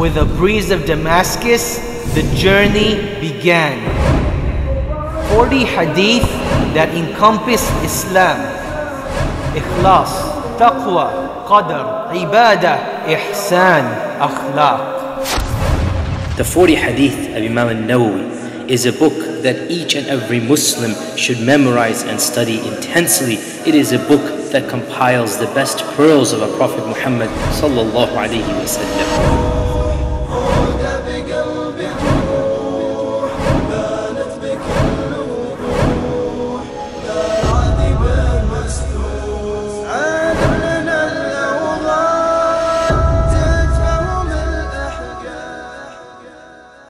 with a breeze of Damascus, the journey began. 40 hadith that encompass Islam, ikhlas, taqwa, qadr, ibadah, ihsan, akhlaq. The 40 hadith of Imam Nawawi is a book that each and every Muslim should memorize and study intensely. It is a book that compiles the best pearls of our Prophet Muhammad sallallahu alaihi wasallam.